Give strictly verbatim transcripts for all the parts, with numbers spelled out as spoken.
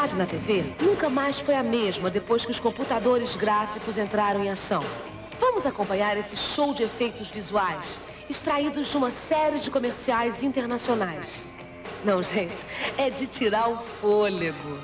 publicidade na T V nunca mais foi a mesma depois que os computadores gráficos entraram em ação. Vamos acompanhar esse show de efeitos visuais, extraídos de uma série de comerciais internacionais. Não, gente, é de tirar o fôlego.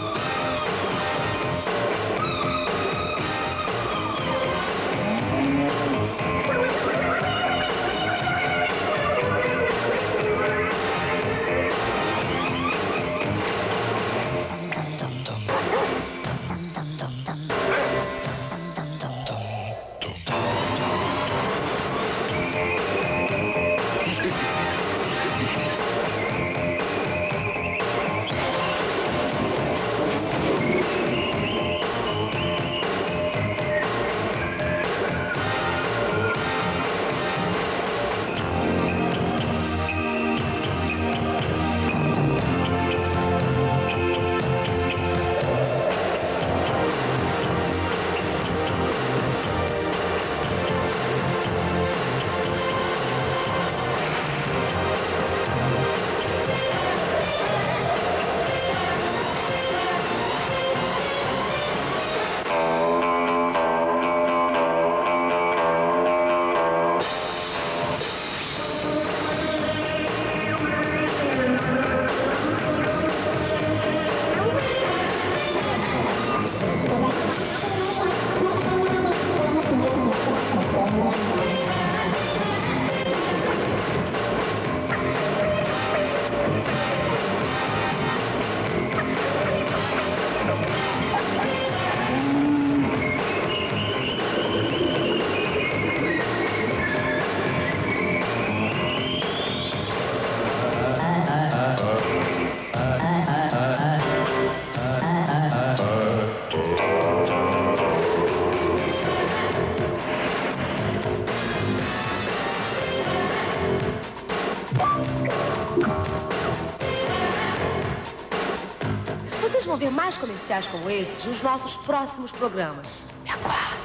Vocês vão ver mais comerciais como esses nos nossos próximos programas. Me aguarde.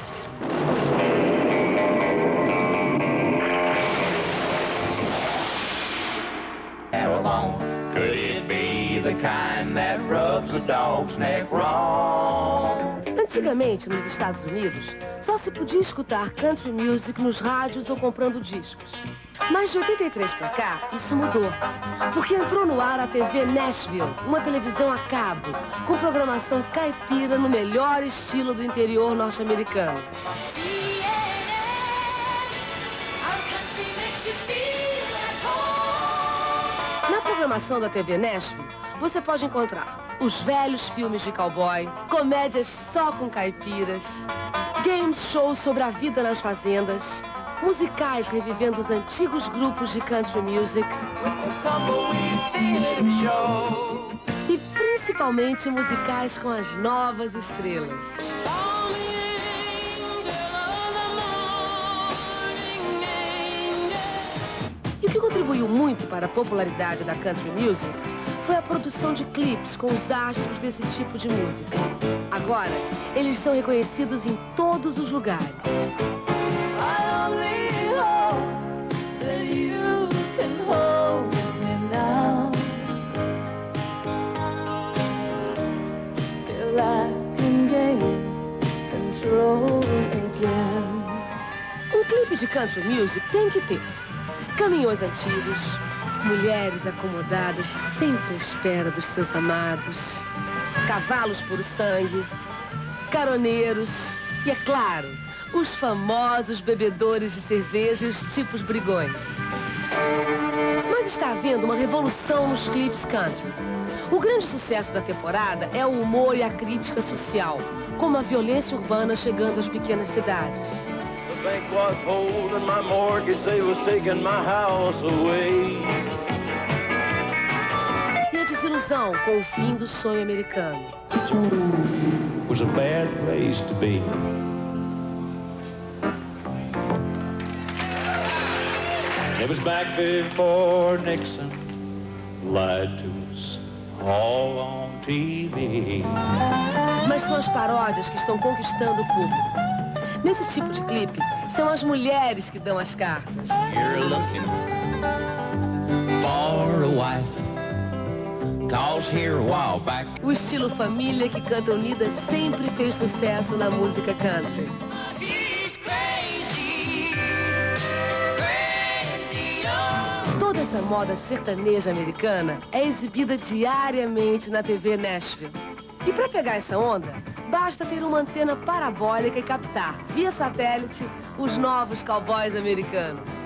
Could it be the kind that rubs a dog's neck wrong? Antigamente, nos Estados Unidos, só se podia escutar country music nos rádios ou comprando discos. Mas de oitenta e três pra cá, isso mudou. Porque entrou no ar a T V Nashville, uma televisão a cabo, com programação caipira no melhor estilo do interior norte-americano. Na programação da T V Nashville, você pode encontrar os velhos filmes de cowboy, comédias só com caipiras, game shows sobre a vida nas fazendas, musicais revivendo os antigos grupos de country music e principalmente musicais com as novas estrelas. E o que contribuiu muito para a popularidade da country music foi a produção de clipes com os astros desse tipo de música. Agora, eles são reconhecidos em todos os lugares. Um clipe de country music tem que ter caminhões antigos, mulheres acomodadas sempre à espera dos seus amados, cavalos puro sangue, caroneiros e, é claro, os famosos bebedores de cerveja e os tipos brigões. Mas está havendo uma revolução nos clipes country. O grande sucesso da temporada é o humor e a crítica social, como a violência urbana chegando às pequenas cidades. The bank was holding my mortgage, they was taking my house away. E a desilusão com o fim do sonho americano. It was a bad place to be. It was back before Nixon lied to us all on T V. Mas são as paródias que estão conquistando o público. Nesse tipo de clipe, são as mulheres que dão as cartas. You're looking for a wife 'cause here a while back. O estilo família que canta unida sempre fez sucesso na música country. Toda essa moda sertaneja americana é exibida diariamente na T V Nashville. E para pegar essa onda, basta ter uma antena parabólica e captar, via satélite, os novos cowboys americanos.